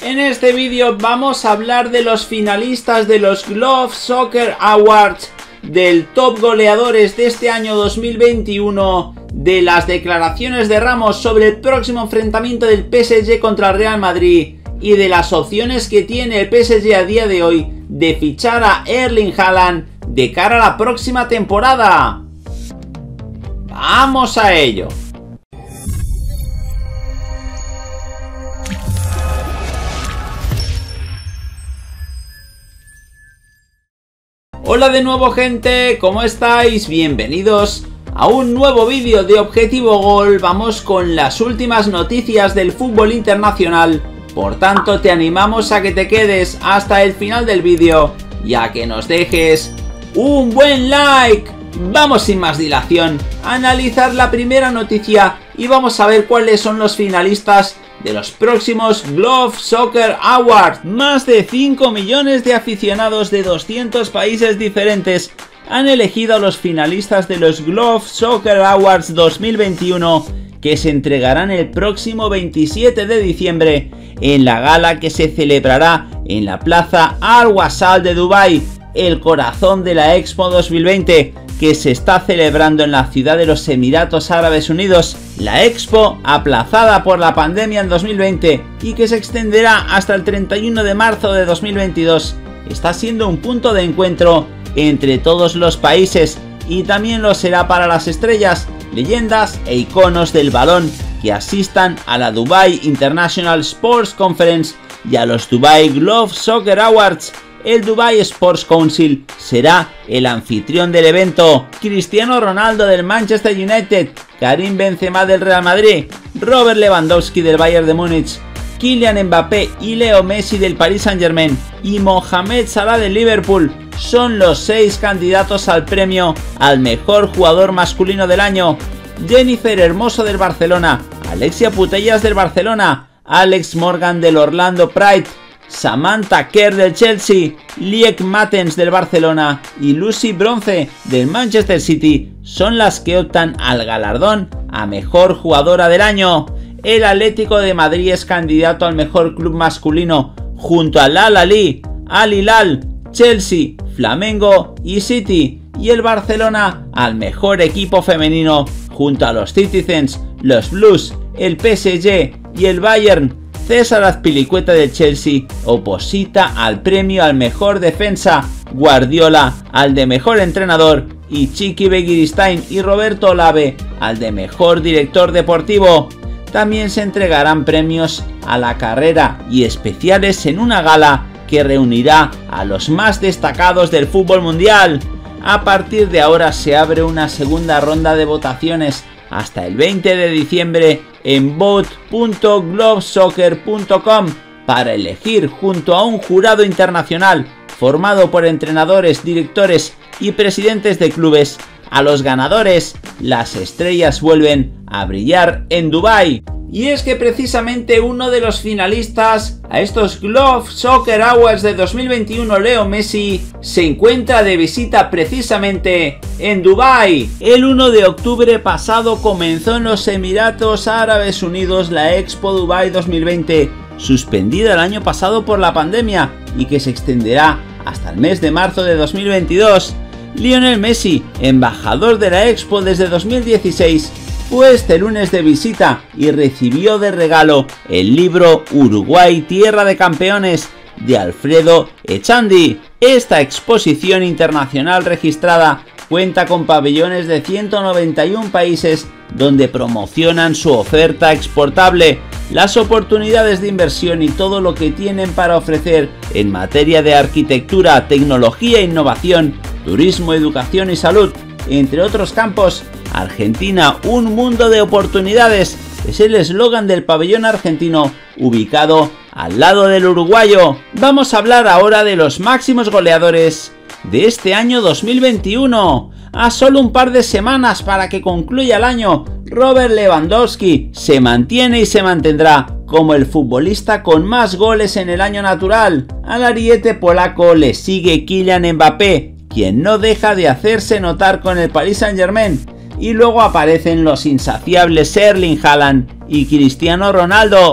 En este vídeo vamos a hablar de los finalistas de los Glove Soccer Awards, del top goleadores de este año 2021, de las declaraciones de Ramos sobre el próximo enfrentamiento del PSG contra el Real Madrid y de las opciones que tiene el PSG a día de hoy de fichar a Erling Haaland de cara a la próxima temporada. ¡Vamos a ello! Hola de nuevo, gente, ¿cómo estáis? Bienvenidos a un nuevo vídeo de Objetivo Gol. Vamos con las últimas noticias del fútbol internacional, por tanto te animamos a que te quedes hasta el final del vídeo y a que nos dejes un buen like. Vamos sin más dilación a analizar la primera noticia y vamos a ver cuáles son los finalistas de los próximos Glove Soccer Awards. Más de 5 millones de aficionados de 200 países diferentes han elegido a los finalistas de los Glove Soccer Awards 2021, que se entregarán el próximo 27 de diciembre en la gala que se celebrará en la Plaza Al Wasal de Dubái, el corazón de la Expo 2020, que se está celebrando en la ciudad de los Emiratos Árabes Unidos. La Expo, aplazada por la pandemia en 2020 y que se extenderá hasta el 31 de marzo de 2022, está siendo un punto de encuentro entre todos los países y también lo será para las estrellas, leyendas e iconos del balón que asistan a la Dubai International Sports Conference y a los Dubai Glove Soccer Awards. El Dubai Sports Council será el anfitrión del evento. Cristiano Ronaldo del Manchester United, Karim Benzema del Real Madrid, Robert Lewandowski del Bayern de Múnich, Kylian Mbappé y Leo Messi del Paris Saint-Germain y Mohamed Salah del Liverpool son los 6 candidatos al premio al mejor jugador masculino del año. Jennifer Hermoso del Barcelona, Alexia Putellas del Barcelona, Alex Morgan del Orlando Pride, Samantha Kerr del Chelsea, Liek Mattens del Barcelona y Lucy Bronze del Manchester City son las que optan al galardón a mejor jugadora del año. El Atlético de Madrid es candidato al mejor club masculino junto al Al-Ahly, Al-Hilal, Chelsea, Flamengo y City, y el Barcelona al mejor equipo femenino junto a los Citizens, los Blues, el PSG y el Bayern. César Azpilicueta del Chelsea oposita al premio al mejor defensa, Guardiola al de mejor entrenador y Chiqui Begiristain y Roberto Olave al de mejor director deportivo. También se entregarán premios a la carrera y especiales en una gala que reunirá a los más destacados del fútbol mundial. A partir de ahora se abre una segunda ronda de votaciones hasta el 20 de diciembre en vote.globesoccer.com para elegir junto a un jurado internacional formado por entrenadores, directores y presidentes de clubes a los ganadores. Las estrellas vuelven a brillar en Dubái. Y es que precisamente uno de los finalistas a estos Glove Soccer Awards de 2021, Leo Messi, se encuentra de visita precisamente en Dubái. El 1 de octubre pasado comenzó en los Emiratos Árabes Unidos la Expo Dubai 2020, suspendida el año pasado por la pandemia y que se extenderá hasta el mes de marzo de 2022. Lionel Messi, embajador de la Expo desde 2016, fue este lunes de visita y recibió de regalo el libro Uruguay Tierra de Campeones de Alfredo Echandi. Esta exposición internacional registrada cuenta con pabellones de 191 países donde promocionan su oferta exportable, las oportunidades de inversión y todo lo que tienen para ofrecer en materia de arquitectura, tecnología e innovación, turismo, educación y salud, entre otros campos. Argentina, un mundo de oportunidades, es el eslogan del pabellón argentino ubicado al lado del uruguayo. Vamos a hablar ahora de los máximos goleadores de este año 2021. A solo un par de semanas para que concluya el año, Robert Lewandowski se mantiene y se mantendrá como el futbolista con más goles en el año natural. Al ariete polaco le sigue Kylian Mbappé, quien no deja de hacerse notar con el Paris Saint-Germain. Y luego aparecen los insaciables Erling Haaland y Cristiano Ronaldo.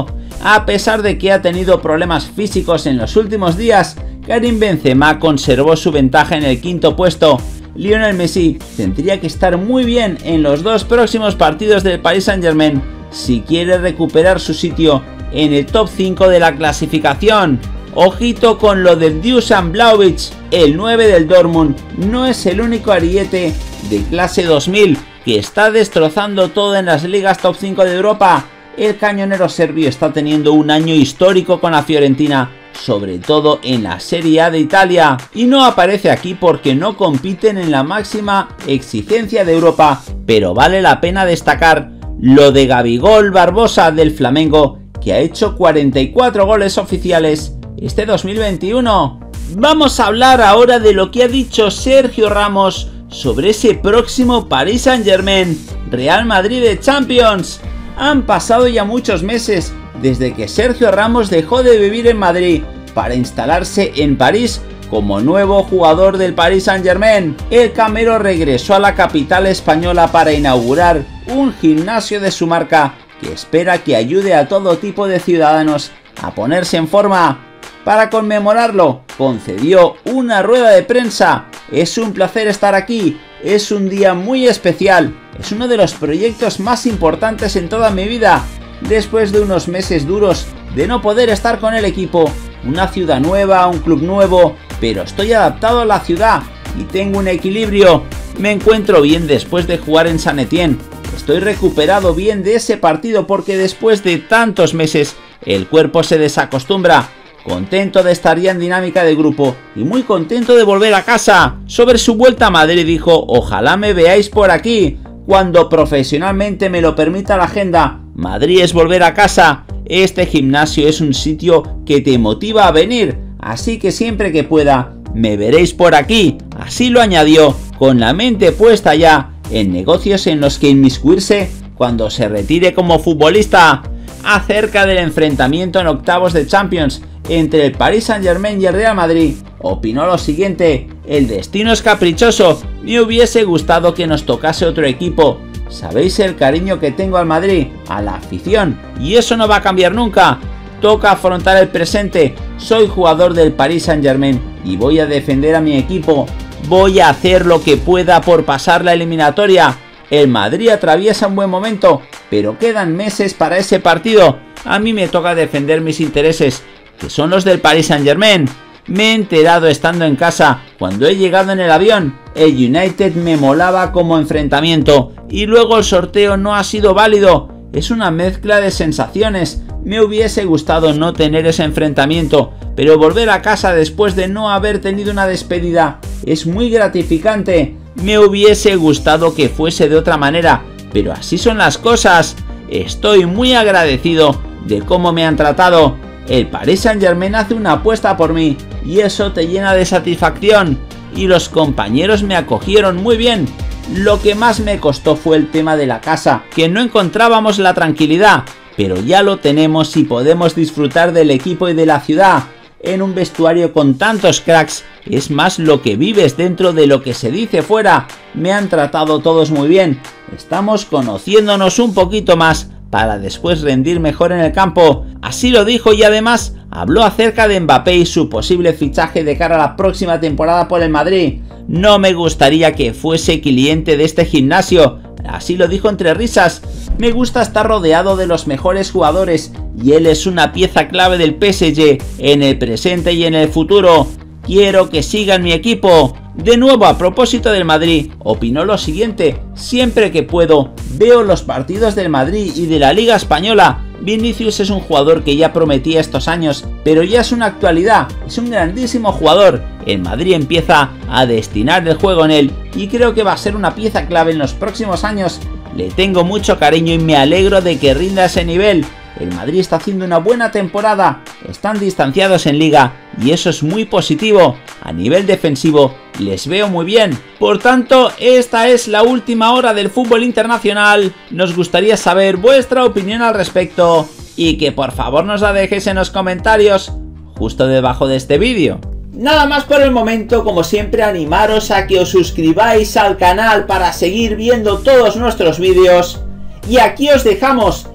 A pesar de que ha tenido problemas físicos en los últimos días, Karim Benzema conservó su ventaja en el quinto puesto. Lionel Messi tendría que estar muy bien en los dos próximos partidos del Paris Saint-Germain si quiere recuperar su sitio en el top 5 de la clasificación. Ojito con lo de Dusan Vlahovic, el 9 del Dortmund no es el único ariete de clase 2000 que está destrozando todo en las ligas top 5 de Europa. El cañonero serbio está teniendo un año histórico con la Fiorentina, sobre todo en la Serie A de Italia, y no aparece aquí porque no compiten en la máxima exigencia de Europa, pero vale la pena destacar lo de Gabigol Barbosa del Flamengo, que ha hecho 44 goles oficiales este 2021. Vamos a hablar ahora de lo que ha dicho Sergio Ramos sobre ese próximo Paris Saint-Germain Real Madrid de Champions. Han pasado ya muchos meses desde que Sergio Ramos dejó de vivir en Madrid para instalarse en París como nuevo jugador del Paris Saint-Germain. El camero regresó a la capital española para inaugurar un gimnasio de su marca que espera que ayude a todo tipo de ciudadanos a ponerse en forma. Para conmemorarlo, concedió una rueda de prensa. Es un placer estar aquí, es un día muy especial, es uno de los proyectos más importantes en toda mi vida. Después de unos meses duros de no poder estar con el equipo, una ciudad nueva, un club nuevo, pero estoy adaptado a la ciudad y tengo un equilibrio. Me encuentro bien después de jugar en Saint Etienne. Estoy recuperado bien de ese partido porque después de tantos meses el cuerpo se desacostumbra. Contento de estar ya en dinámica de grupo y muy contento de volver a casa. Sobre su vuelta a Madrid dijo: ojalá me veáis por aquí cuando profesionalmente me lo permita la agenda. Madrid es volver a casa. Este gimnasio es un sitio que te motiva a venir, así que siempre que pueda me veréis por aquí. Así lo añadió, con la mente puesta ya en negocios en los que inmiscuirse cuando se retire como futbolista. Acerca del enfrentamiento en octavos de Champions entre el Paris Saint-Germain y el Real Madrid, opinó lo siguiente: el destino es caprichoso, me hubiese gustado que nos tocase otro equipo. Sabéis el cariño que tengo al Madrid, a la afición, y eso no va a cambiar nunca. Toca afrontar el presente, soy jugador del Paris Saint-Germain y voy a defender a mi equipo. Voy a hacer lo que pueda por pasar la eliminatoria. El Madrid atraviesa un buen momento, pero quedan meses para ese partido. A mí me toca defender mis intereses, que son los del Paris Saint-Germain. Me he enterado estando en casa, cuando he llegado en el avión. El United me molaba como enfrentamiento y luego el sorteo no ha sido válido. Es una mezcla de sensaciones. Me hubiese gustado no tener ese enfrentamiento, pero volver a casa después de no haber tenido una despedida es muy gratificante. Me hubiese gustado que fuese de otra manera, pero así son las cosas. Estoy muy agradecido de cómo me han tratado. El Paris Saint-Germain hace una apuesta por mí y eso te llena de satisfacción. Y los compañeros me acogieron muy bien. Lo que más me costó fue el tema de la casa, que no encontrábamos la tranquilidad, pero ya lo tenemos y podemos disfrutar del equipo y de la ciudad. En un vestuario con tantos cracks, es más lo que vives dentro de lo que se dice fuera. Me han tratado todos muy bien. Estamos conociéndonos un poquito más para después rendir mejor en el campo. Así lo dijo y además habló acerca de Mbappé y su posible fichaje de cara a la próxima temporada por el Madrid. No me gustaría que fuese cliente de este gimnasio. Así lo dijo entre risas. Me gusta estar rodeado de los mejores jugadores y él es una pieza clave del PSG en el presente y en el futuro. Quiero que siga en mi equipo. De nuevo, a propósito del Madrid, opinó lo siguiente: siempre que puedo, veo los partidos del Madrid y de la Liga Española. Vinicius es un jugador que ya prometía estos años, pero ya es una actualidad, es un grandísimo jugador. El Madrid empieza a destinar el juego en él y creo que va a ser una pieza clave en los próximos años. Le tengo mucho cariño y me alegro de que rinda ese nivel. El Madrid está haciendo una buena temporada, están distanciados en Liga y eso es muy positivo. A nivel defensivo les veo muy bien. Por tanto, esta es la última hora del fútbol internacional. Nos gustaría saber vuestra opinión al respecto y que por favor nos la dejéis en los comentarios justo debajo de este vídeo. Nada más por el momento, como siempre animaros a que os suscribáis al canal para seguir viendo todos nuestros vídeos. Y aquí os dejamos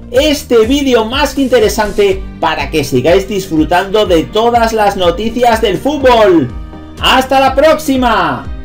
este vídeo más que interesante para que sigáis disfrutando de todas las noticias del fútbol. ¡Hasta la próxima!